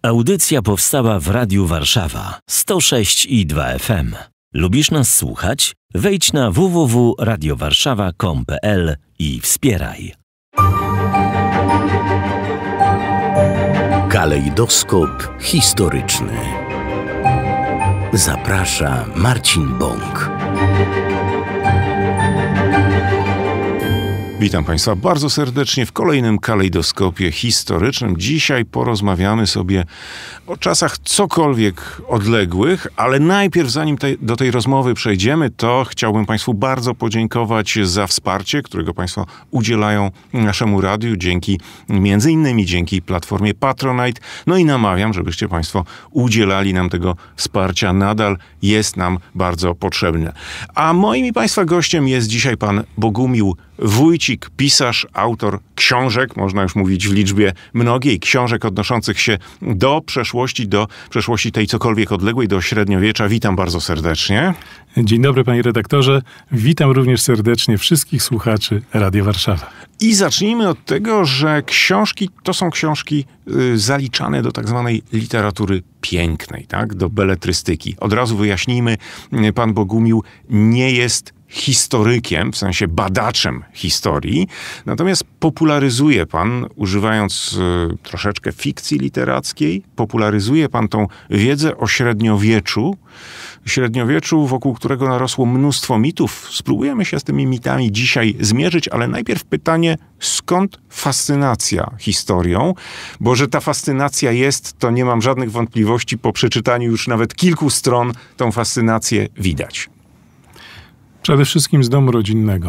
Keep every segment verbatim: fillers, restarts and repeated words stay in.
Audycja powstała w Radiu Warszawa sto sześć i dwa F M. Lubisz nas słuchać? Wejdź na w w w kropka radio warszawa kropka com kropka p l i wspieraj. Kalejdoskop historyczny. Zaprasza Marcin Bąk. Witam Państwa bardzo serdecznie w kolejnym kalejdoskopie historycznym. Dzisiaj porozmawiamy sobie o czasach cokolwiek odległych, ale najpierw, zanim te, do tej rozmowy przejdziemy, to chciałbym Państwu bardzo podziękować za wsparcie, którego Państwo udzielają naszemu radiu, dzięki, między innymi dzięki platformie Patronite. No i namawiam, żebyście Państwo udzielali nam tego wsparcia. Nadal jest nam bardzo potrzebne. A moim i Państwa gościem jest dzisiaj pan Bogumił Wójcik, pisarz, autor książek, można już mówić w liczbie mnogiej, książek odnoszących się do przeszłości, do przeszłości tej cokolwiek odległej, do średniowiecza. Witam bardzo serdecznie. Dzień dobry, panie redaktorze. Witam również serdecznie wszystkich słuchaczy Radia Warszawa. I zacznijmy od tego, że książki to są książki y, zaliczane do tak zwanej literatury pięknej, tak? Do beletrystyki. Od razu wyjaśnijmy, pan Bogumił nie jest historykiem, w sensie badaczem historii, natomiast popularyzuje pan, używając y, troszeczkę fikcji literackiej, popularyzuje pan tą wiedzę o średniowieczu, średniowieczu, wokół którego narosło mnóstwo mitów. Spróbujemy się z tymi mitami dzisiaj zmierzyć, ale najpierw pytanie, skąd fascynacja historią? Bo że ta fascynacja jest, to nie mam żadnych wątpliwości, po przeczytaniu już nawet kilku stron tą fascynację widać. Przede wszystkim z domu rodzinnego.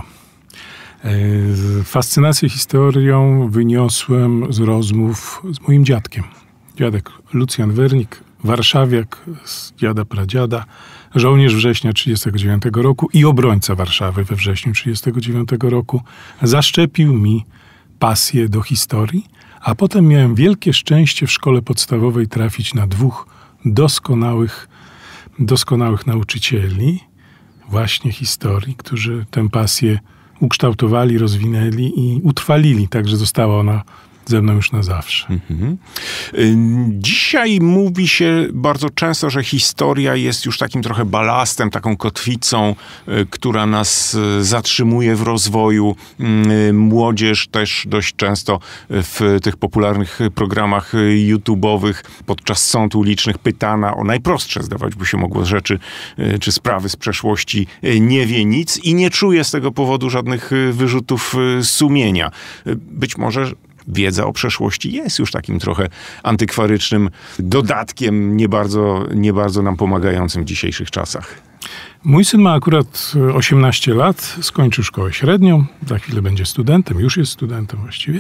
Fascynację historią wyniosłem z rozmów z moim dziadkiem. Dziadek Lucjan Wernik, warszawiak z dziada pradziada, żołnierz września tysiąc dziewięćset trzydziestego dziewiątego roku i obrońca Warszawy we wrześniu tysiąc dziewięćset trzydziestego dziewiątego roku, zaszczepił mi pasję do historii, a potem miałem wielkie szczęście w szkole podstawowej trafić na dwóch doskonałych, doskonałych nauczycieli właśnie historii, którzy tę pasję ukształtowali, rozwinęli i utrwalili, także została ona ze mną już na zawsze. Mhm. Dzisiaj mówi się bardzo często, że historia jest już takim trochę balastem, taką kotwicą, która nas zatrzymuje w rozwoju. Młodzież też dość często w tych popularnych programach YouTube'owych podczas sąd ulicznych pytana o najprostsze, zdawać by się mogło, rzeczy czy sprawy z przeszłości nie wie nic i nie czuje z tego powodu żadnych wyrzutów sumienia. Być może wiedza o przeszłości jest już takim trochę antykwarycznym dodatkiem, nie bardzo, nie bardzo nam pomagającym w dzisiejszych czasach. Mój syn ma akurat osiemnaście lat, skończył szkołę średnią, za chwilę będzie studentem, już jest studentem właściwie.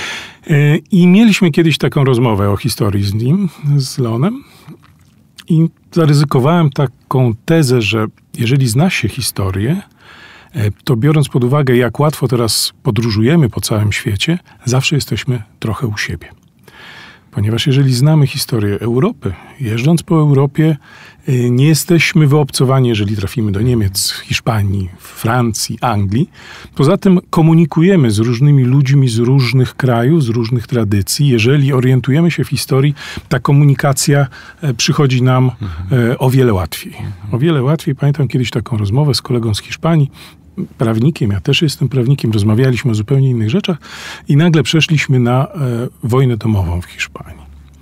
I mieliśmy kiedyś taką rozmowę o historii z nim, z Leonem. I zaryzykowałem taką tezę, że jeżeli zna się historię, to biorąc pod uwagę, jak łatwo teraz podróżujemy po całym świecie, zawsze jesteśmy trochę u siebie. Ponieważ jeżeli znamy historię Europy, jeżdżąc po Europie, nie jesteśmy wyobcowani, jeżeli trafimy do Niemiec, Hiszpanii, Francji, Anglii. Poza tym komunikujemy z różnymi ludźmi z różnych krajów, z różnych tradycji. Jeżeli orientujemy się w historii, ta komunikacja przychodzi nam mhm. o wiele łatwiej. O wiele łatwiej. Pamiętam kiedyś taką rozmowę z kolegą z Hiszpanii, prawnikiem, ja też jestem prawnikiem, rozmawialiśmy o zupełnie innych rzeczach i nagle przeszliśmy na e, wojnę domową w Hiszpanii.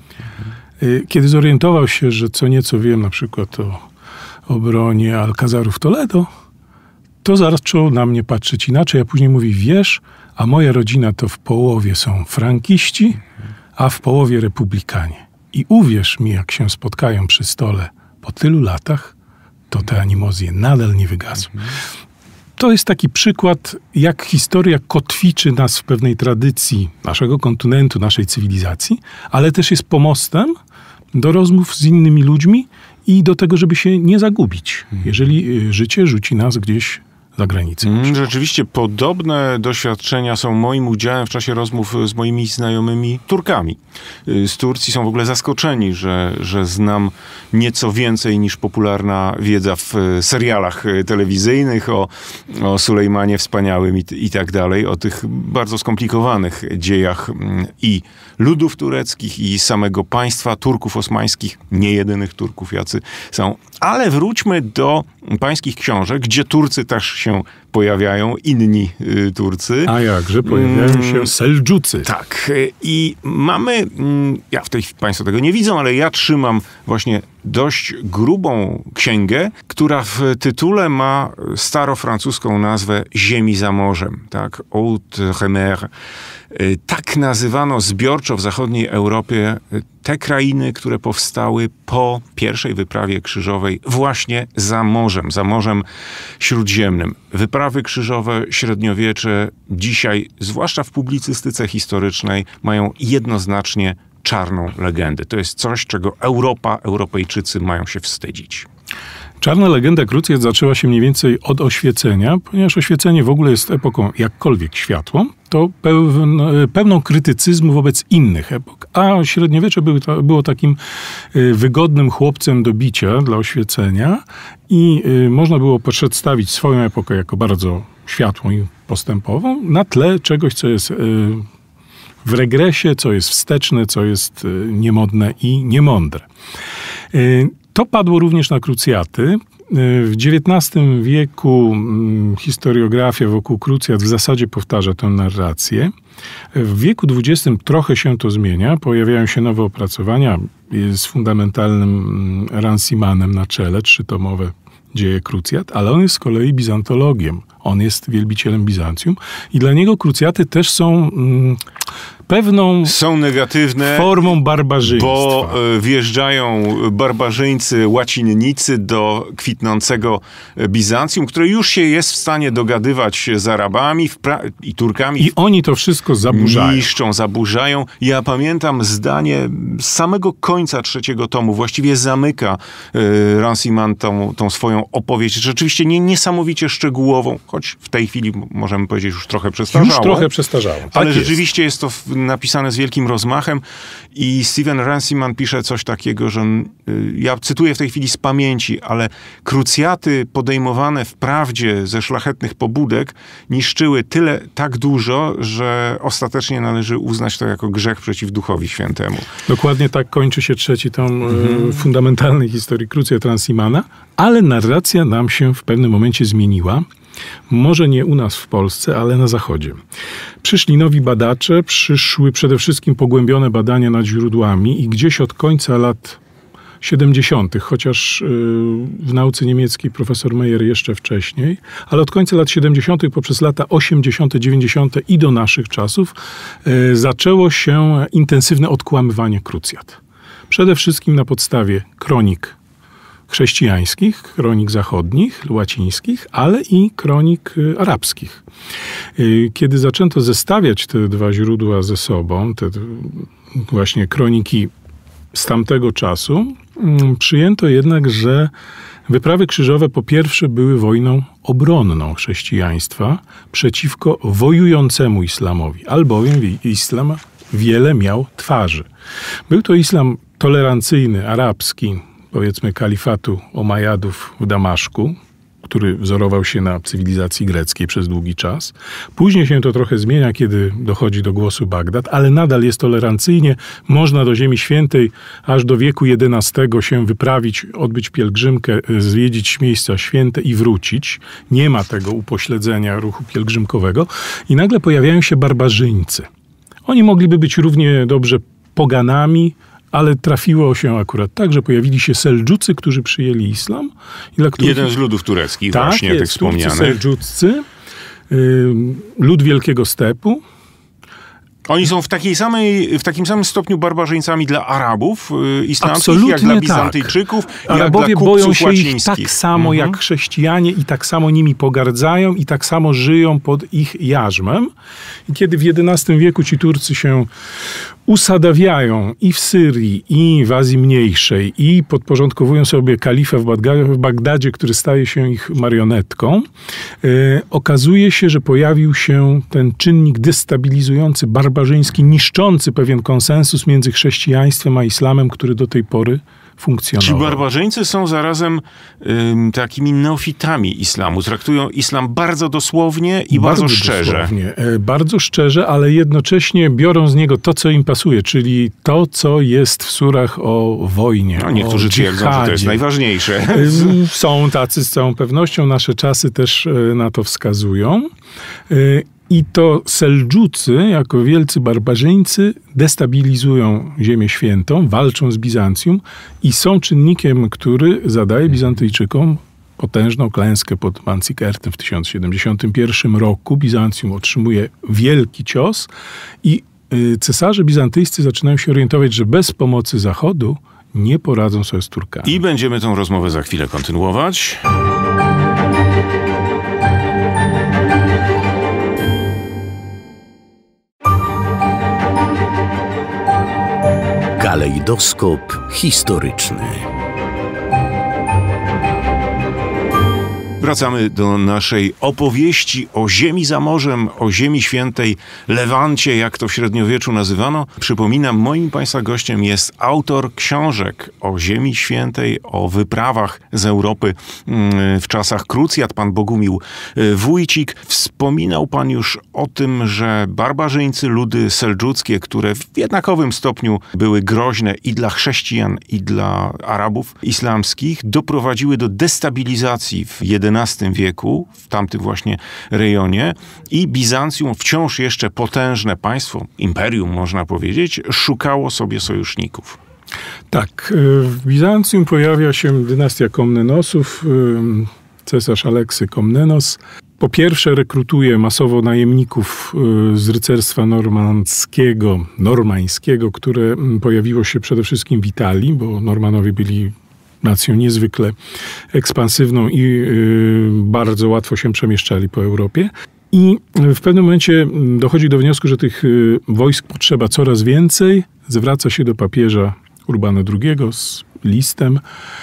E, kiedy zorientował się, że co nieco wiem na przykład o obronie Alcazaru w Toledo, to zaczął na mnie patrzeć inaczej, a później mówi, wiesz, a moja rodzina to w połowie są frankiści, a w połowie republikanie. I uwierz mi, jak się spotkają przy stole po tylu latach, to te animozje nadal nie wygasły. To jest taki przykład, jak historia kotwiczy nas w pewnej tradycji naszego kontynentu, naszej cywilizacji, ale też jest pomostem do rozmów z innymi ludźmi i do tego, żeby się nie zagubić, jeżeli życie rzuci nas gdzieś zagranicy. Mm, rzeczywiście podobne doświadczenia są moim udziałem w czasie rozmów z moimi znajomymi Turkami. Z Turcji są w ogóle zaskoczeni, że, że znam nieco więcej niż popularna wiedza w serialach telewizyjnych o, o Sulejmanie Wspaniałym i, i tak dalej, o tych bardzo skomplikowanych dziejach i ludów tureckich, i samego państwa Turków osmańskich, nie jedynych Turków, jacy są. Ale wróćmy do pańskich książek, gdzie Turcy też się pojawiają, inni y, Turcy. A jakże, pojawiają się Seldżucy. Tak. I mamy, ja w tej chwili państwo tego nie widzą, ale ja trzymam właśnie dość grubą księgę, która w tytule ma starofrancuską nazwę Ziemi za morzem. Tak? Haute-Mer. Tak nazywano zbiorczo w zachodniej Europie te krainy, które powstały po pierwszej wyprawie krzyżowej właśnie za morzem, za Morzem Śródziemnym. Wyprawy krzyżowe, średniowiecze dzisiaj, zwłaszcza w publicystyce historycznej, mają jednoznacznie czarną legendę. To jest coś, czego Europa, Europejczycy mają się wstydzić. Czarna legenda krucjat zaczęła się mniej więcej od oświecenia, ponieważ oświecenie w ogóle jest epoką jakkolwiek światłą, to pełno, pełną krytycyzmu wobec innych epok. A średniowiecze było, było takim wygodnym chłopcem do bicia dla oświecenia i można było przedstawić swoją epokę jako bardzo światłą i postępową na tle czegoś, co jest w regresie, co jest wsteczne, co jest niemodne i niemądre. To padło również na krucjaty. W dziewiętnastym wieku historiografia wokół krucjat w zasadzie powtarza tę narrację. W wieku dwudziestym trochę się to zmienia. Pojawiają się nowe opracowania z fundamentalnym Rancimanem na czele, trzytomowe dzieje krucjat, ale on jest z kolei bizantologiem. On jest wielbicielem Bizancjum i dla niego krucjaty też są mm, pewną są negatywne formą barbarzyństwa. Bo wjeżdżają barbarzyńcy, łacinnicy do kwitnącego Bizancjum, które już się jest w stanie dogadywać z Arabami i Turkami. I oni to wszystko zaburzają. Niszczą, zaburzają. Ja pamiętam zdanie z samego końca trzeciego tomu, właściwie zamyka y, Ranciman tą, tą swoją opowieść, rzeczywiście nie, niesamowicie szczegółową, choć w tej chwili możemy powiedzieć już trochę przestarzałą. Już trochę przestarzałą. Tak ale jest. Rzeczywiście jest to napisane z wielkim rozmachem i Steven Ranciman pisze coś takiego, że ja cytuję w tej chwili z pamięci, ale krucjaty podejmowane wprawdzie ze szlachetnych pobudek niszczyły tyle, tak dużo, że ostatecznie należy uznać to jako grzech przeciw Duchowi Świętemu. Dokładnie tak kończy się trzeci tom mhm. fundamentalnej historii krucjat Rancimana, ale narracja nam się w pewnym momencie zmieniła. Może nie u nas w Polsce, ale na Zachodzie. Przyszli nowi badacze, przyszły przede wszystkim pogłębione badania nad źródłami i gdzieś od końca lat siedemdziesiątych, chociaż w nauce niemieckiej profesor Meyer jeszcze wcześniej, ale od końca lat siedemdziesiątych poprzez lata osiemdziesiąte, dziewięćdziesiąte i do naszych czasów zaczęło się intensywne odkłamywanie krucjat. Przede wszystkim na podstawie kronik chrześcijańskich, kronik zachodnich, łacińskich, ale i kronik arabskich. Kiedy zaczęto zestawiać te dwa źródła ze sobą, te właśnie kroniki z tamtego czasu, przyjęto jednak, że wyprawy krzyżowe po pierwsze były wojną obronną chrześcijaństwa przeciwko wojującemu islamowi, albowiem islam wiele miał twarzy. Był to islam tolerancyjny, arabski, powiedzmy kalifatu Omajadów w Damaszku, który wzorował się na cywilizacji greckiej przez długi czas. Później się to trochę zmienia, kiedy dochodzi do głosu Bagdad, ale nadal jest tolerancyjnie. Można do Ziemi Świętej aż do wieku jedenastego się wyprawić, odbyć pielgrzymkę, zwiedzić miejsca święte i wrócić. Nie ma tego upośledzenia ruchu pielgrzymkowego. I nagle pojawiają się barbarzyńcy. Oni mogliby być równie dobrze poganami, ale trafiło się akurat tak, że pojawili się Seldżucy, którzy przyjęli islam. I dla których... Jeden z ludów tureckich, tak, właśnie jest, tych wspomnianych. Seldżuccy, y, lud Wielkiego Stepu. Oni są w, takiej samej, w takim samym stopniu barbarzyńcami dla Arabów y, islamskich, Absolutnie jak dla tak. Bizantyjczyków, Arabowie jak dla boją się łacińskich. ich tak samo mhm. jak chrześcijanie i tak samo nimi pogardzają i tak samo żyją pod ich jarzmem. I kiedy w jedenastym wieku ci Turcy się usadawiają i w Syrii, i w Azji Mniejszej, i podporządkowują sobie kalifę w, Bagda- w Bagdadzie, który staje się ich marionetką, yy, okazuje się, że pojawił się ten czynnik destabilizujący, barbarzyński, niszczący pewien konsensus między chrześcijaństwem a islamem, który do tej pory funkcjonował. Ci barbarzyńcy są zarazem ym, takimi neofitami islamu. Traktują islam bardzo dosłownie i bardzo, bardzo szczerze. Dosłownie, e, bardzo szczerze, ale jednocześnie biorą z niego to, co im pasuje, czyli to, co jest w surach o wojnie. No, niektórzy twierdzą, że to jest najważniejsze. E, są tacy z całą pewnością. Nasze czasy też e, na to wskazują. E, I to Seldżucy, jako wielcy barbarzyńcy, destabilizują Ziemię Świętą, walczą z Bizancjum i są czynnikiem, który zadaje Bizantyjczykom potężną klęskę pod Manzikertem w tysiąc siedemdziesiątym pierwszym roku. Bizancjum otrzymuje wielki cios i cesarze bizantyjscy zaczynają się orientować, że bez pomocy Zachodu nie poradzą sobie z Turkami. I będziemy tę rozmowę za chwilę kontynuować. Kalejdoskop historyczny. Wracamy do naszej opowieści o ziemi za morzem, o ziemi świętej, Lewancie, jak to w średniowieczu nazywano. Przypominam, moim Państwa gościem jest autor książek o ziemi świętej, o wyprawach z Europy w czasach krucjat, pan Bogumił Wójcik. Wspominał pan już o tym, że barbarzyńcy, ludy seldżuckie, które w jednakowym stopniu były groźne i dla chrześcijan, i dla Arabów islamskich, doprowadziły do destabilizacji w jedenastym wieku, w tamtym właśnie rejonie, i Bizancjum, wciąż jeszcze potężne państwo, imperium można powiedzieć, szukało sobie sojuszników. Tak, w Bizancjum pojawia się dynastia Komnenosów, cesarz Aleksy Komnenos. Po pierwsze rekrutuje masowo najemników z rycerstwa normandzkiego, normańskiego, które pojawiło się przede wszystkim w Italii, bo Normanowie byli nacją niezwykle ekspansywną i y, bardzo łatwo się przemieszczali po Europie. I w pewnym momencie dochodzi do wniosku, że tych y, wojsk potrzeba coraz więcej. Zwraca się do papieża Urbana drugiego z listem,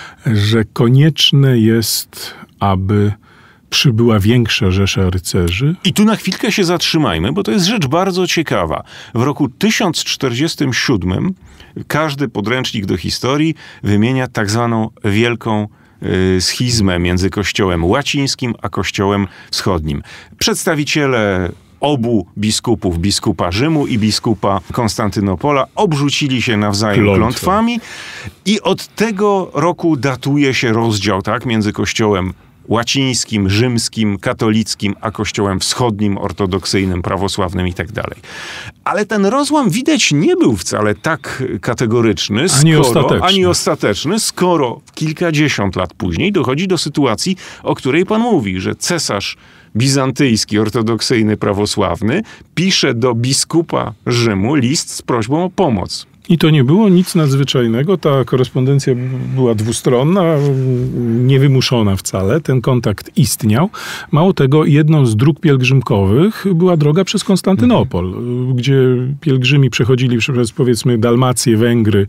że konieczne jest, aby przybyła większa rzesza rycerzy. I tu na chwilkę się zatrzymajmy, bo to jest rzecz bardzo ciekawa. W roku tysiąc czterdziestym siódmym każdy podręcznik do historii wymienia tak zwaną wielką y, schizmę między kościołem łacińskim a kościołem wschodnim. Przedstawiciele obu biskupów, biskupa Rzymu i biskupa Konstantynopola, obrzucili się nawzajem Klątwą. klątwami i od tego roku datuje się rozdział, tak, między kościołem łacińskim, rzymskim, katolickim, a kościołem wschodnim, ortodoksyjnym, prawosławnym i tak dalej. Ale ten rozłam widać nie był wcale tak kategoryczny, ani, skoro, ostateczny. ani ostateczny, skoro kilkadziesiąt lat później dochodzi do sytuacji, o której pan mówi, że cesarz bizantyjski, ortodoksyjny, prawosławny pisze do biskupa Rzymu list z prośbą o pomoc. I to nie było nic nadzwyczajnego. Ta korespondencja była dwustronna, niewymuszona wcale. Ten kontakt istniał. Mało tego, jedną z dróg pielgrzymkowych była droga przez Konstantynopol, mhm. gdzie pielgrzymi przechodzili przez, powiedzmy, Dalmację, Węgry,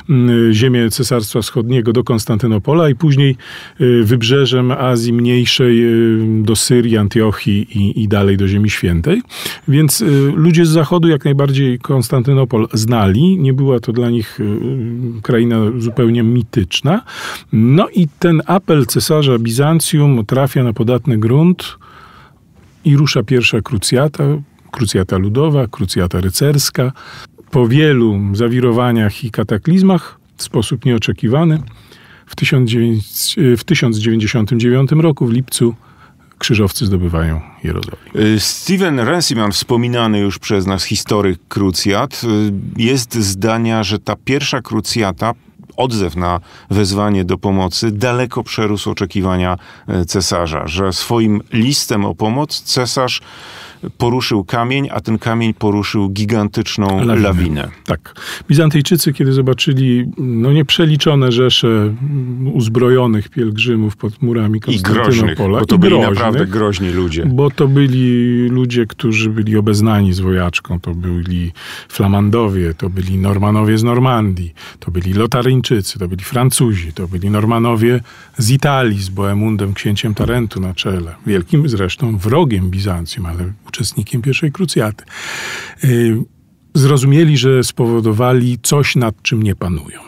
ziemię Cesarstwa Wschodniego do Konstantynopola i później wybrzeżem Azji Mniejszej do Syrii, Antiochii i, i dalej do Ziemi Świętej. Więc ludzie z zachodu jak najbardziej Konstantynopol znali. Nie było Była to dla nich kraina zupełnie mityczna. No i ten apel cesarza Bizancjum trafia na podatny grunt i rusza pierwsza krucjata, krucjata ludowa, krucjata rycerska. Po wielu zawirowaniach i kataklizmach w sposób nieoczekiwany w tysiąc dziewięćdziesiątym dziewiątym roku w lipcu krzyżowcy zdobywają Jerozolimę. Steven Runciman, wspominany już przez nas historyk krucjat, jest zdania, że ta pierwsza krucjata, odzew na wezwanie do pomocy, daleko przerósł oczekiwania cesarza, że swoim listem o pomoc cesarz poruszył kamień, a ten kamień poruszył gigantyczną lawinę. lawinę. Tak. Bizantyjczycy, kiedy zobaczyli no nieprzeliczone rzesze uzbrojonych pielgrzymów pod murami Konstantynopola. I groźnych, bo to i byli groźnych, naprawdę groźni ludzie. Bo to byli ludzie, którzy byli obeznani z wojaczką. To byli Flamandowie, to byli Normanowie z Normandii, to byli Lotaryńczycy, to byli Francuzi, to byli Normanowie z Italii, z Bohemundem, księciem Tarentu na czele. Wielkim zresztą wrogiem Bizancjum, ale uczestnikiem pierwszej krucjaty. Yy, zrozumieli, że spowodowali coś, nad czym nie panują.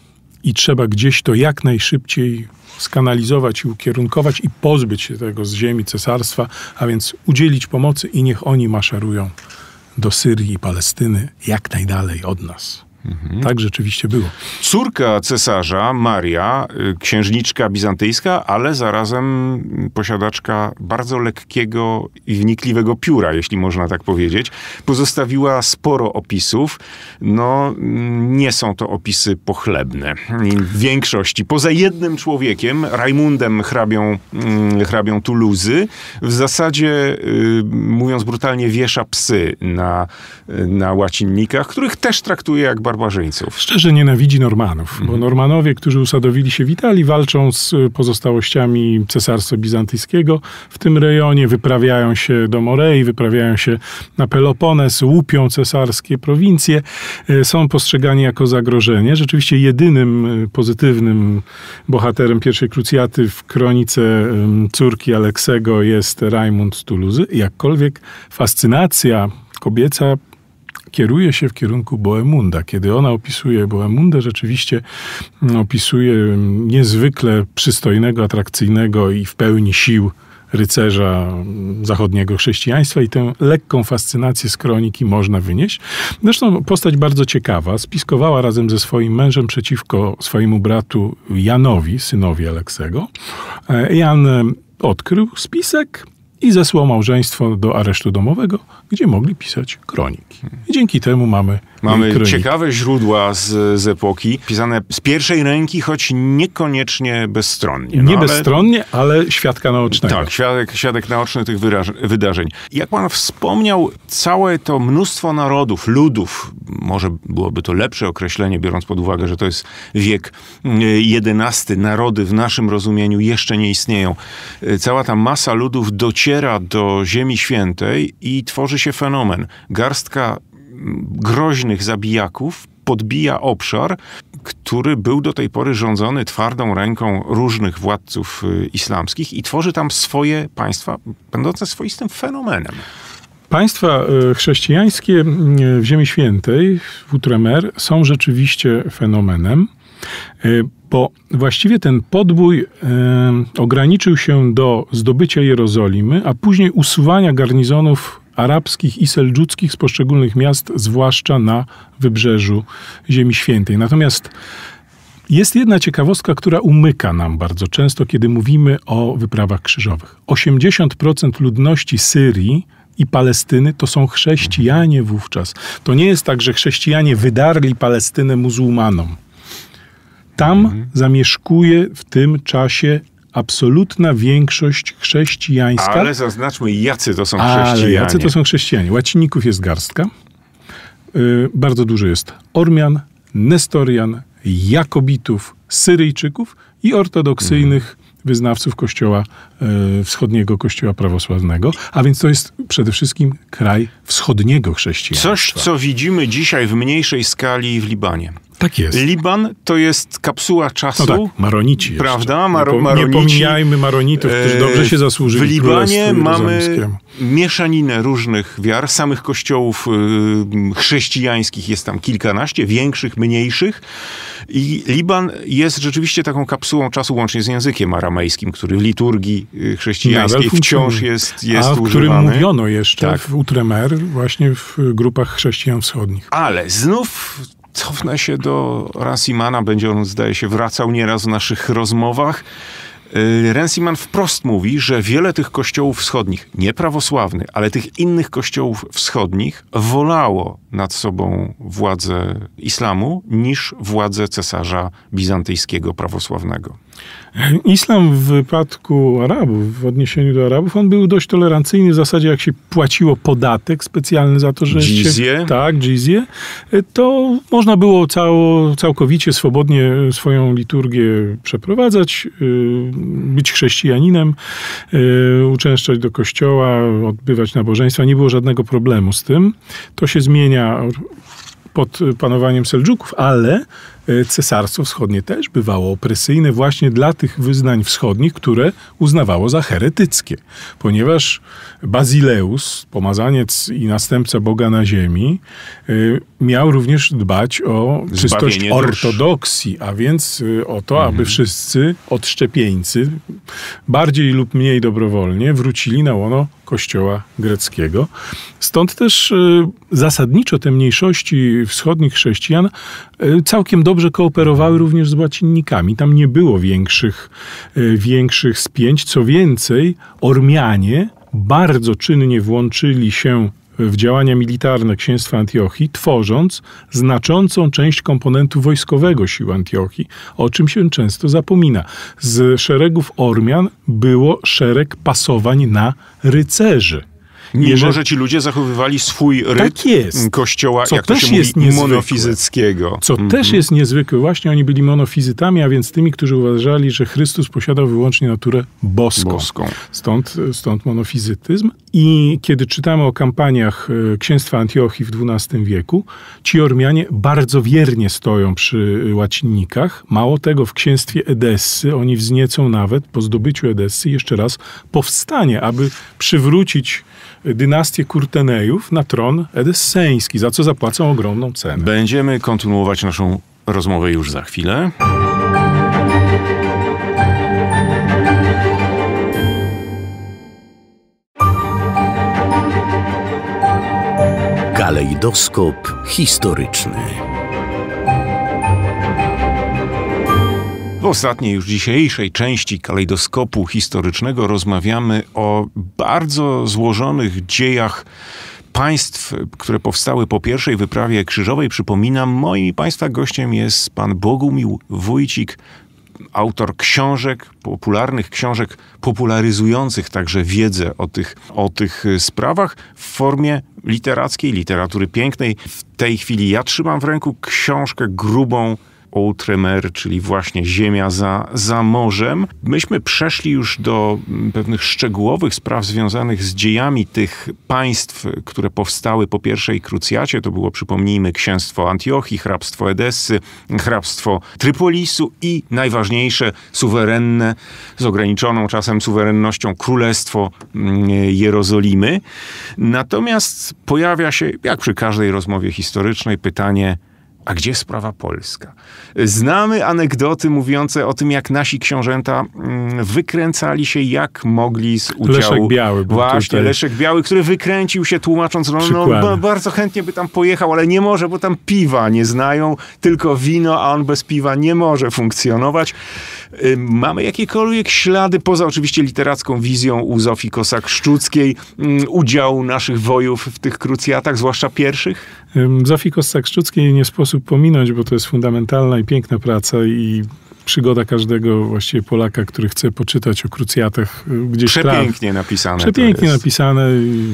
I trzeba gdzieś to jak najszybciej skanalizować i ukierunkować i pozbyć się tego z ziemi cesarstwa, a więc udzielić pomocy i niech oni maszerują do Syrii i Palestyny jak najdalej od nas. Mhm. Tak rzeczywiście było. Córka cesarza, Maria, księżniczka bizantyjska, ale zarazem posiadaczka bardzo lekkiego i wnikliwego pióra, jeśli można tak powiedzieć, pozostawiła sporo opisów. No, nie są to opisy pochlebne. W większości. Poza jednym człowiekiem, Rajmundem hrabią, hrabią Tuluzy, w zasadzie, mówiąc brutalnie, wiesza psy na, na łacinnikach, których też traktuje jak barbarzyńców. Szczerze nienawidzi Normanów, mhm. bo Normanowie, którzy usadowili się w Italii, walczą z pozostałościami Cesarstwa Bizantyjskiego w tym rejonie, wyprawiają się do Morei, wyprawiają się na Pelopones, łupią cesarskie prowincje, są postrzegani jako zagrożenie. Rzeczywiście jedynym pozytywnym bohaterem pierwszej krucjaty w kronice córki Aleksego jest Rajmund z Tuluzy. Jakkolwiek fascynacja kobieca kieruje się w kierunku Bohemunda. Kiedy ona opisuje Bohemundę, rzeczywiście opisuje niezwykle przystojnego, atrakcyjnego i w pełni sił rycerza zachodniego chrześcijaństwa i tę lekką fascynację z kroniki można wynieść. Zresztą postać bardzo ciekawa. Spiskowała razem ze swoim mężem przeciwko swojemu bratu Janowi, synowi Aleksego. Jan odkrył spisek i zesłał małżeństwo do aresztu domowego, gdzie mogli pisać kroniki. I dzięki temu mamy Mamy kroniki. ciekawe źródła z, z epoki, pisane z pierwszej ręki, choć niekoniecznie bezstronnie. Nie no, bezstronnie, ale, ale świadka naocznego. Tak, świadek, świadek naoczny tych wyraż- wydarzeń. Jak pan wspomniał, całe to mnóstwo narodów, ludów, może byłoby to lepsze określenie, biorąc pod uwagę, że to jest wiek jedenasty, narody w naszym rozumieniu jeszcze nie istnieją. Cała ta masa ludów dociera do Ziemi Świętej i tworzy się fenomen. Garstka groźnych zabijaków podbija obszar, który był do tej pory rządzony twardą ręką różnych władców islamskich i tworzy tam swoje państwa, będące swoistym fenomenem. Państwa chrześcijańskie w Ziemi Świętej, w Outremer, są rzeczywiście fenomenem, bo właściwie ten podbój ograniczył się do zdobycia Jerozolimy, a później usuwania garnizonów arabskich i seldżuckich z poszczególnych miast, zwłaszcza na wybrzeżu Ziemi Świętej. Natomiast jest jedna ciekawostka, która umyka nam bardzo często, kiedy mówimy o wyprawach krzyżowych. osiemdziesiąt procent ludności Syrii i Palestyny to są chrześcijanie wówczas. To nie jest tak, że chrześcijanie wydarli Palestynę muzułmanom. Tam mhm. zamieszkuje w tym czasie absolutna większość chrześcijańska. Ale zaznaczmy, jacy to są chrześcijanie. Ale jacy to są chrześcijanie. Łacinników jest garstka. Yy, bardzo dużo jest Ormian, Nestorian, Jakobitów, Syryjczyków i ortodoksyjnych mhm. wyznawców kościoła yy, wschodniego, kościoła prawosławnego. A więc to jest przede wszystkim kraj wschodniego chrześcijaństwa. Coś, co widzimy dzisiaj w mniejszej skali w Libanie. Tak jest. Liban to jest kapsuła czasu. No tak, Maronici jeszcze. Prawda? Maro, nie, po, maronici. nie pomijajmy Maronitów, którzy dobrze się zasłużyli. W Libanie mamy mieszaninę różnych wiar, samych kościołów y, chrześcijańskich jest tam kilkanaście, większych, mniejszych. I Liban jest rzeczywiście taką kapsułą czasu, łącznie z językiem aramejskim, który w liturgii chrześcijańskiej wciąż jest, jest A o używany. którym mówiono jeszcze tak. w Outremer, właśnie w grupach chrześcijan wschodnich. Ale znów cofnę się do Rasimana, będzie on, zdaje się, wracał nieraz w naszych rozmowach. Runciman wprost mówi, że wiele tych kościołów wschodnich, nie prawosławnych, ale tych innych kościołów wschodnich wolało nad sobą władzę islamu niż władzę cesarza bizantyjskiego prawosławnego. Islam w wypadku Arabów, w odniesieniu do Arabów, on był dość tolerancyjny. W zasadzie jak się płaciło podatek specjalny za to, że Dżizję. Się, tak, dżizję, to można było cało, całkowicie swobodnie swoją liturgię przeprowadzać, być chrześcijaninem, uczęszczać do kościoła, odbywać nabożeństwa. Nie było żadnego problemu z tym. To się zmienia pod panowaniem Seldżuków, ale Cesarstwo Wschodnie też bywało opresyjne właśnie dla tych wyznań wschodnich, które uznawało za heretyckie. Ponieważ Bazileus, pomazaniec i następca Boga na ziemi, miał również dbać o czystość ortodoksji, a więc o to, mhm. aby wszyscy odszczepieńcy, bardziej lub mniej dobrowolnie, wrócili na łono Kościoła greckiego. Stąd też zasadniczo te mniejszości wschodnich chrześcijan całkiem dobrze kooperowały również z łacinnikami. Tam nie było większych, większych spięć. Co więcej, Ormianie bardzo czynnie włączyli się w działania militarne księstwa Antiochii, tworząc znaczącą część komponentu wojskowego sił Antiochii, o czym się często zapomina. Z szeregów Ormian było szereg pasowań na rycerzy. Mimo, Jeżeli... że ci ludzie zachowywali swój rytm tak jest. kościoła, co jak to się mówi, monofizyckiego. Co mm-hmm. też jest niezwykłe. Właśnie oni byli monofizytami, a więc tymi, którzy uważali, że Chrystus posiadał wyłącznie naturę boską. boską. Stąd, stąd monofizytyzm. I kiedy czytamy o kampaniach księstwa Antiochii w dwunastym wieku, ci Ormianie bardzo wiernie stoją przy łacinnikach. Mało tego, w księstwie Edessy oni wzniecą nawet po zdobyciu Edessy jeszcze raz powstanie, aby przywrócić dynastię Kurtenejów na tron edesseński, za co zapłacą ogromną cenę. Będziemy kontynuować naszą rozmowę już za chwilę. Kalejdoskop historyczny. W ostatniej już dzisiejszej części kalejdoskopu historycznego rozmawiamy o bardzo złożonych dziejach państw, które powstały po pierwszej wyprawie krzyżowej. Przypominam, moim Państwa gościem jest pan Bogumił Wójcik, autor książek, popularnych książek popularyzujących także wiedzę o tych, o tych sprawach w formie literackiej, literatury pięknej. W tej chwili ja trzymam w ręku książkę grubą Outremer, czyli właśnie Ziemia za, za morzem. Myśmy przeszli już do pewnych szczegółowych spraw związanych z dziejami tych państw, które powstały po pierwszej krucjacie. To było, przypomnijmy, księstwo Antiochii, hrabstwo Edessy, hrabstwo Trypolisu i najważniejsze, suwerenne, z ograniczoną czasem suwerennością, królestwo Jerozolimy. Natomiast pojawia się, jak przy każdej rozmowie historycznej, pytanie: a gdzie sprawa polska? Znamy anegdoty mówiące o tym, jak nasi książęta wykręcali się, jak mogli z udziału... Leszek Biały. Właśnie, tutaj... Leszek Biały, który wykręcił się, tłumacząc, no, no bardzo chętnie by tam pojechał, ale nie może, bo tam piwa nie znają, tylko wino, a on bez piwa nie może funkcjonować. Mamy jakiekolwiek ślady, poza oczywiście literacką wizją u Zofii Kossak-Szczuckiej, udziału naszych wojów w tych krucjatach, zwłaszcza pierwszych? Zofii Kossak-Szczuckiej nie sposób pominąć, bo to jest fundamentalna i piękna praca i przygoda każdego właściwie Polaka, który chce poczytać o krucjatach gdzieś. Przepięknie napisane. Przepięknie napisane.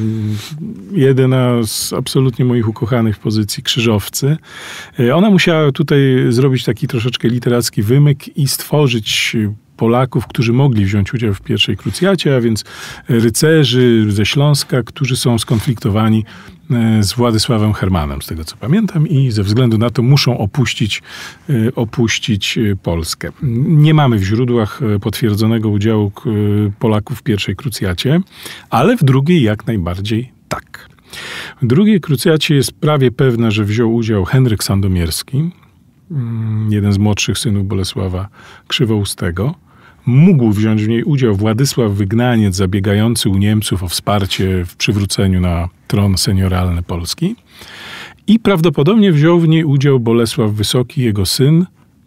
Jedna z absolutnie moich ukochanych pozycji, Krzyżowcy. Ona musiała tutaj zrobić taki troszeczkę literacki wymyk i stworzyć Polaków, którzy mogli wziąć udział w pierwszej krucjacie, a więc rycerzy ze Śląska, którzy są skonfliktowani z Władysławem Hermanem, z tego co pamiętam, i ze względu na to muszą opuścić, opuścić Polskę. Nie mamy w źródłach potwierdzonego udziału Polaków w pierwszej krucjacie, ale w drugiej jak najbardziej tak. W drugiej krucjacie jest prawie pewne, że wziął udział Henryk Sandomierski, jeden z młodszych synów Bolesława Krzywoustego. Mógł wziąć w niej udział Władysław Wygnaniec, zabiegający u Niemców o wsparcie w przywróceniu na tron senioralny Polski. I prawdopodobnie wziął w niej udział Bolesław Wysoki, jego syn,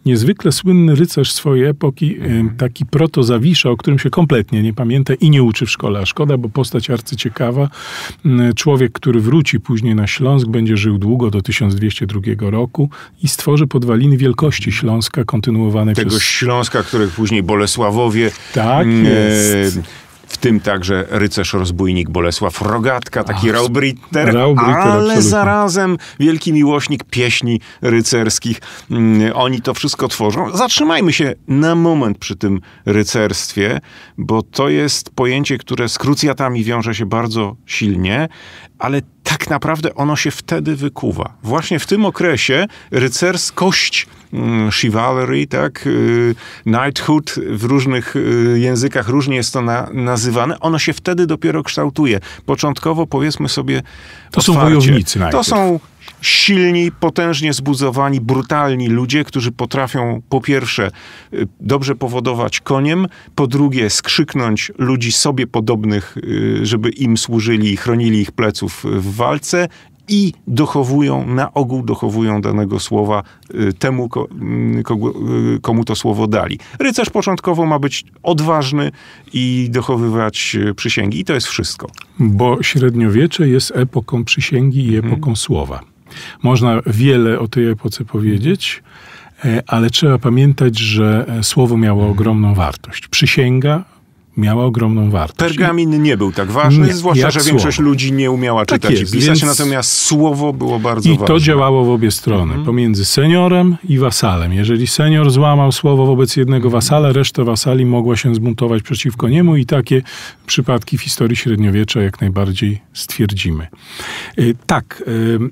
niezwykle słynny rycerz swojej epoki, taki proto-Zawisza, o którym się kompletnie nie pamięta i nie uczy w szkole, a szkoda, bo postać arcyciekawa. Człowiek, który wróci później na Śląsk, będzie żył długo, do tysiąc dwieście drugiego roku i stworzy podwaliny wielkości Śląska, kontynuowane Tego przez... Śląska, których później Bolesławowie... Tak jest. E, w tym także rycerz-rozbójnik Bolesław Rogatka, taki Raubritter, Raubritter, ale absolutnie. zarazem wielki miłośnik pieśni rycerskich. Mm, Oni to wszystko tworzą. Zatrzymajmy się na moment przy tym rycerstwie, bo to jest pojęcie, które z krucjatami wiąże się bardzo silnie, ale tak naprawdę ono się wtedy wykuwa. Właśnie w tym okresie rycerskość, mm, chivalry, tak, y, knighthood, w różnych y, językach różnie jest to na, nazywane, ono się wtedy dopiero kształtuje. Początkowo, powiedzmy sobie To są otwarcie, wojownicy najpierw. To są silni, potężnie zbudowani, brutalni ludzie, którzy potrafią po pierwsze y, dobrze powodować koniem, po drugie skrzyknąć ludzi sobie podobnych, y, żeby im służyli i chronili ich pleców w walce i dochowują, na ogół dochowują danego słowa y, temu, ko, y, kogo, y, komu to słowo dali. Rycerz początkowo ma być odważny i dochowywać y, przysięgi i to jest wszystko. Bo średniowiecze jest epoką przysięgi i epoką hmm. słowa. Można wiele o tej epoce powiedzieć, ale trzeba pamiętać, że słowo miało ogromną wartość. Przysięga miała ogromną wartość. Pergamin nie był tak ważny, Nie, zwłaszcza, że większość słowo. ludzi nie umiała Tak czytać jest, i pisać, więc... natomiast słowo było bardzo I ważne. to działało w obie strony, mhm. pomiędzy seniorem i wasalem. Jeżeli senior złamał słowo wobec jednego wasala, reszta wasali mogła się zbuntować przeciwko niemu i takie przypadki w historii średniowiecza jak najbardziej stwierdzimy. Yy, tak, yy,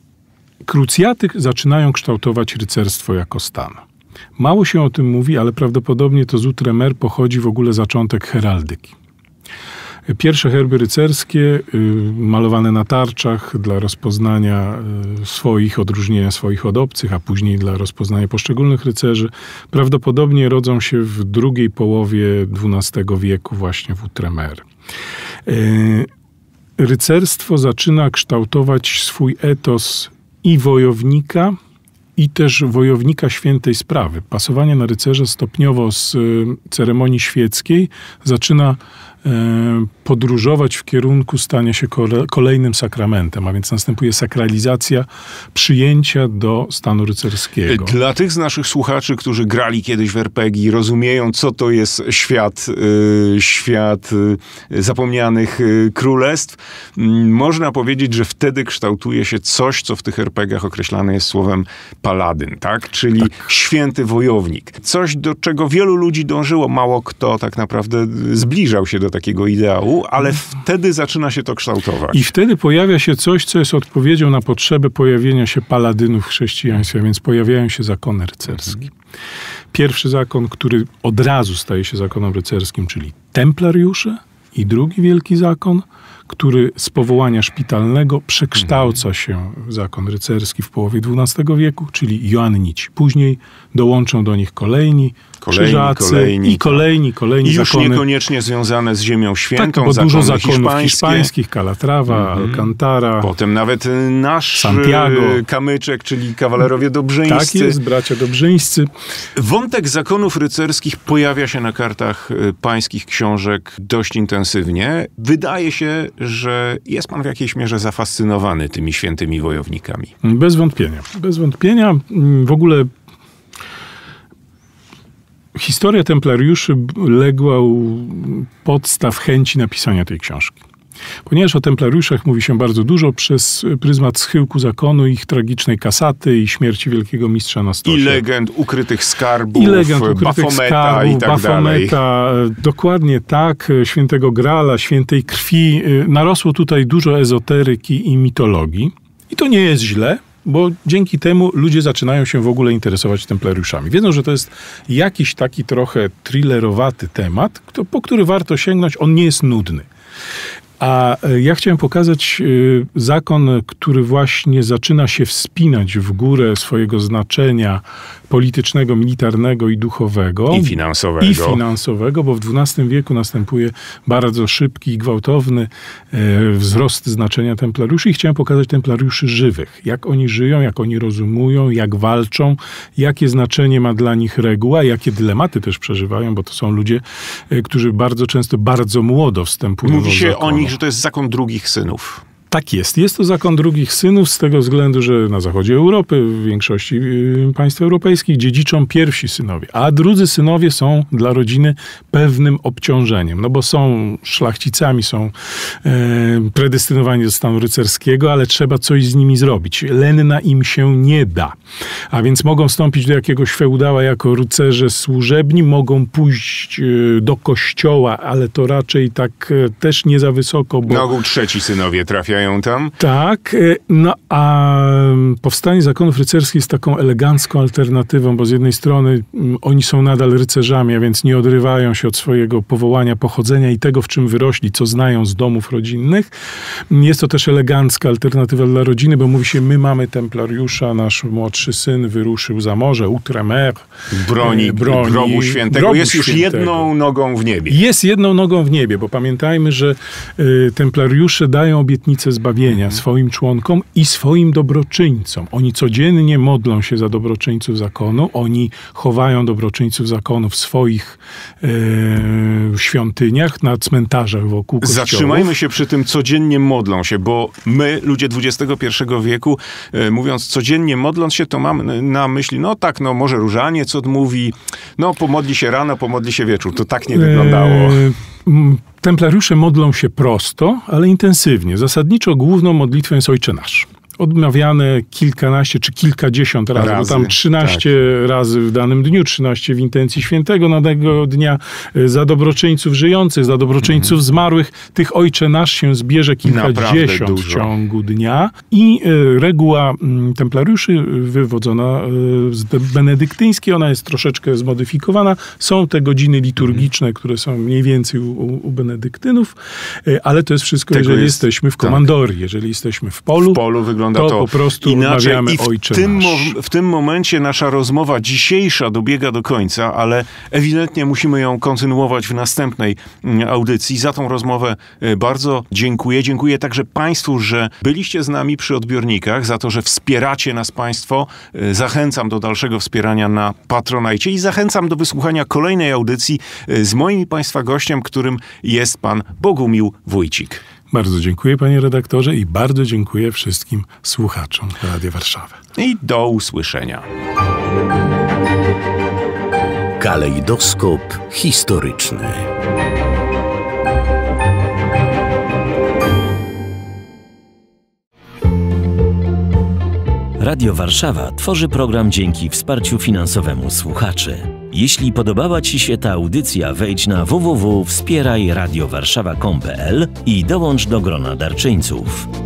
krucjaty zaczynają kształtować rycerstwo jako stan. Mało się o tym mówi, ale prawdopodobnie to z Outremer pochodzi w ogóle zaczątek heraldyki. Pierwsze herby rycerskie, malowane na tarczach dla rozpoznania swoich, odróżnienia swoich od obcych, a później dla rozpoznania poszczególnych rycerzy, prawdopodobnie rodzą się w drugiej połowie dwunastego wieku właśnie w Outremer. Rycerstwo zaczyna kształtować swój etos i wojownika, i też wojownika świętej sprawy. Pasowanie na rycerza stopniowo z ceremonii świeckiej zaczyna podróżować w kierunku stania się kolejnym sakramentem, a więc następuje sakralizacja przyjęcia do stanu rycerskiego. Dla tych z naszych słuchaczy, którzy grali kiedyś w er pe gie i rozumieją, co to jest świat, yy, świat yy, zapomnianych yy, królestw, yy, można powiedzieć, że wtedy kształtuje się coś, co w tych er pe gach określane jest słowem paladyn, tak? Czyli tak. święty wojownik. Coś, do czego wielu ludzi dążyło. Mało kto tak naprawdę zbliżał się do takiego ideału, ale wtedy zaczyna się to kształtować. I wtedy pojawia się coś, co jest odpowiedzią na potrzebę pojawienia się paladynów w chrześcijaństwie, więc pojawiają się zakony rycerskie. Pierwszy zakon, który od razu staje się zakonem rycerskim, czyli templariusze, i drugi wielki zakon, który z powołania szpitalnego przekształca się w zakon rycerski w połowie dwunastego wieku, czyli joannici. Później dołączą do nich kolejni, Kolejni, krzyżacy kolejni, i kolejni, kolejni I już zakony. niekoniecznie związane z Ziemią Świętą, Tak, bo zakony dużo zakonów hiszpańskie. hiszpańskich, Calatrava, mm-hmm. Alcantara. Potem nawet nasz Santiago. kamyczek, czyli kawalerowie dobrzyńscy. Tak jest, bracia dobrzyńscy. Wątek zakonów rycerskich pojawia się na kartach pańskich książek dość intensywnie. Wydaje się, że jest pan w jakiejś mierze zafascynowany tymi świętymi wojownikami. Bez wątpienia. Bez wątpienia. W ogóle historia templariuszy legła u podstaw chęci napisania tej książki. Ponieważ o templariuszach mówi się bardzo dużo przez pryzmat schyłku zakonu, ich tragicznej kasaty i śmierci wielkiego mistrza na stosie. I legend ukrytych skarbów, I legend ukrytych Bafometa skarbów, i tak Bafometa, dalej. Dokładnie tak, świętego Grala, świętej krwi. Narosło tutaj dużo ezoteryki i mitologii. I to nie jest źle, bo dzięki temu ludzie zaczynają się w ogóle interesować templariuszami. Wiedzą, że to jest jakiś taki trochę thrillerowaty temat, po który warto sięgnąć. On nie jest nudny. A ja chciałem pokazać zakon, który właśnie zaczyna się wspinać w górę swojego znaczenia politycznego, militarnego i duchowego. I finansowego. I finansowego, bo w dwunastym wieku następuje bardzo szybki i gwałtowny wzrost znaczenia templariuszy i chciałem pokazać templariuszy żywych. Jak oni żyją, jak oni rozumują, jak walczą, jakie znaczenie ma dla nich reguła, jakie dylematy też przeżywają, bo to są ludzie, którzy bardzo często, bardzo młodo wstępują Mówi do się zakonu. o nich, że to jest zakon drugich synów. Tak jest. Jest to zakon drugich synów z tego względu, że na zachodzie Europy, w większości państw europejskich dziedziczą pierwsi synowie, a drudzy synowie są dla rodziny pewnym obciążeniem, no bo są szlachcicami, są e, predestynowani do stanu rycerskiego, ale trzeba coś z nimi zrobić. Lenna im się nie da. A więc mogą wstąpić do jakiegoś feudała jako rycerze służebni, mogą pójść e, do kościoła, ale to raczej tak e, też nie za wysoko, bo... Na ogół trzeci synowie trafiają tam. Tak, no a powstanie zakonów rycerskich jest taką elegancką alternatywą, bo z jednej strony oni są nadal rycerzami, a więc nie odrywają się od swojego powołania, pochodzenia i tego, w czym wyrośli, co znają z domów rodzinnych. Jest to też elegancka alternatywa dla rodziny, bo mówi się, my mamy templariusza, nasz młodszy syn wyruszył za morze, Outremer. Broni, broni grobu świętego. Grobu jest już świętego. jedną nogą w niebie. Jest jedną nogą w niebie, bo pamiętajmy, że y, templariusze dają obietnicę zbawienia mhm. swoim członkom i swoim dobroczyńcom. Oni codziennie modlą się za dobroczyńców zakonu, oni chowają dobroczyńców zakonu w swoich e, świątyniach, na cmentarzach wokół kościołów. Zatrzymajmy się przy tym, codziennie modlą się, bo my, ludzie dwudziestego pierwszego wieku, e, mówiąc codziennie modląc się, to mamy na myśli, no tak, no może różaniec odmówi, no pomodli się rano, pomodli się wieczór. To tak nie wyglądało. E, Templariusze modlą się prosto, ale intensywnie. Zasadniczo główną modlitwą jest Ojcze Nasz. Odmawiane kilkanaście czy kilkadziesiąt razy, razy bo tam trzynaście tak. razy w danym dniu, trzynaście w intencji świętego na danego dnia, za dobroczyńców żyjących, za dobroczyńców mm. zmarłych. Tych Ojcze Nasz się zbierze kilkadziesiąt w ciągu dnia. I y, reguła y, templariuszy wywodzona y, z benedyktyńskiej, ona jest troszeczkę zmodyfikowana. Są te godziny liturgiczne, mm. które są mniej więcej u, u benedyktynów, y, ale to jest wszystko, Tego jeżeli jest, jesteśmy w komandorii, tak. jeżeli jesteśmy w polu. W polu wygląda To, to po prostu inaczej. I w Ojcze tym, Nasz. w tym momencie nasza rozmowa dzisiejsza dobiega do końca, ale ewidentnie musimy ją kontynuować w następnej audycji. Za tą rozmowę bardzo dziękuję. Dziękuję także Państwu, że byliście z nami przy odbiornikach, za to, że wspieracie nas Państwo. Zachęcam do dalszego wspierania na Patronajcie i zachęcam do wysłuchania kolejnej audycji z moim Państwa gościem, którym jest Pan Bogumił Wójcik. Bardzo dziękuję, panie redaktorze, i bardzo dziękuję wszystkim słuchaczom Radia Warszawa. I do usłyszenia. Kalejdoskop historyczny. Radio Warszawa tworzy program dzięki wsparciu finansowemu słuchaczy. Jeśli podobała Ci się ta audycja, wejdź na w w w kropka wspieraj radio warszawa kropka com kropka p l i dołącz do grona darczyńców.